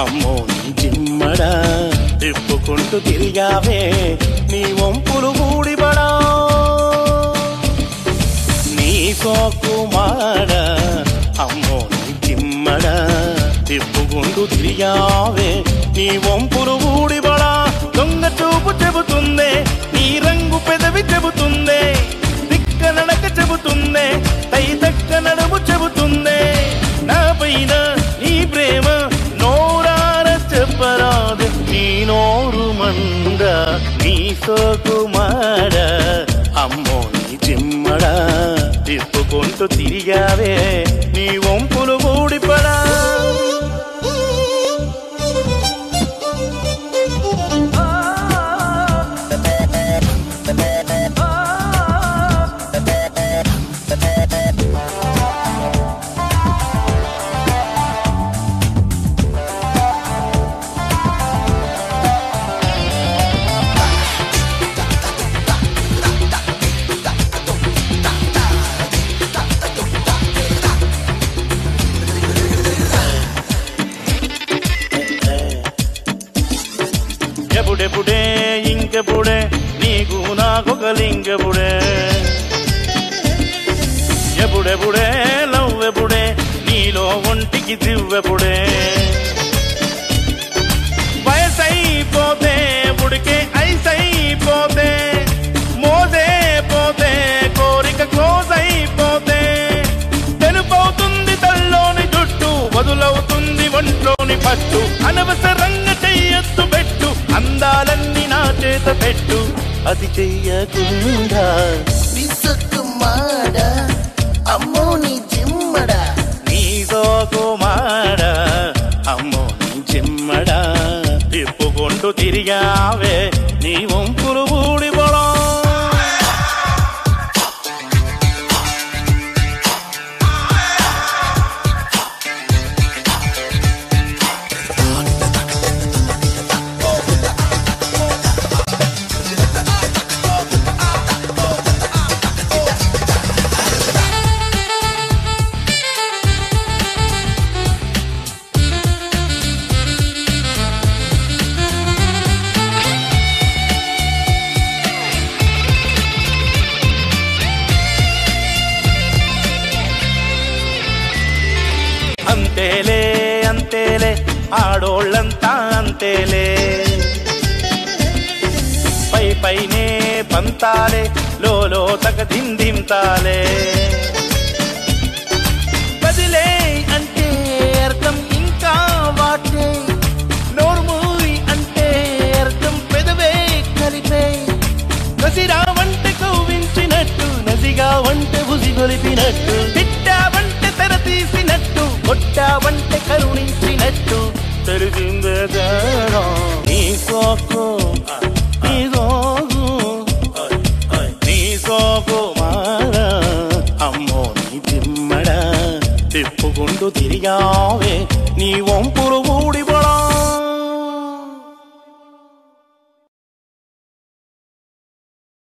అమ్మో నీ జిమ్మడా తిప్పుకుంటూ తిరిగావే నీ వంపులు ఊడిబడా నీ సోకుమాడ అమ్మో నీ జిమ్మడా తిప్పుకుంటూ తిరిగావే నీ వంపులు ఊడిబడా దొంగ చూపు చెబుతుందే నీ రంగు పెదవి చెబుతుందే దిక్క నడక చెబుతుందే తై దక్క నడుము చెబుతుందే నా పైన నీ ప్రేమ నోరార చెప్పరాదు నీ నోరు మంద నీ సోకుమాడ అమ్మో నీ జిమ్మడా తిప్పుకుంటూ తిరిగావే నీ వంపులు ఊడిపడా ఎప్పుడెప్పుడే ఇంకెప్పుడే నీకు నాకొక లింకెప్పుడే ఎప్పుడెప్పుడే లవ్వెప్పుడే నీలో ఒంటికి దివ్వెప్పుడే వయసైపోతే ఉడికే ఐసైపోతే మోదే పోతే కోరిక క్లోజ్ అయిపోతే తెలుపవుతుంది తల్లోని జుట్టు వదులవుతుంది ఒంట్లోని పట్టు అనవసరంగా చెయ్యొద్దు పెట్టు అందాలన్నీ నా చేత పెట్టు అది చెయ్యకుండా విసుకుమాడ అమ్మో నీ జిమ్మడా నీ సోకుమాడ అమ్మో నీ జిమ్మడా తిప్పుకుంటూ తిరిగావే నీ వంపులు ఊడిపడా అంతేలే అంతేలే ఆడోళ్ళంతా అంతేలే పై పైనే పంతాలే లోలో తగ దిందింతాలే బదిలే అంటే అర్థం ఇంకా వాటే నోర్మూరి అంటే అర్థం పెదవే కలిపే నసిరా వంట కవ్వించినట్టు నసిగా వంట బుసి గొలిపినట్టు తిట్టావంటే తెర తీసినట్టు కొట్టావంటే కరుణించినట్టు తెలిసిందే నీ సోకు నీ సోకు నీ సోకు మాడ అమ్మో నీ జిమ్మడా తిప్పుకుంటూ తిరిగావే నీ వంపులు ఊడి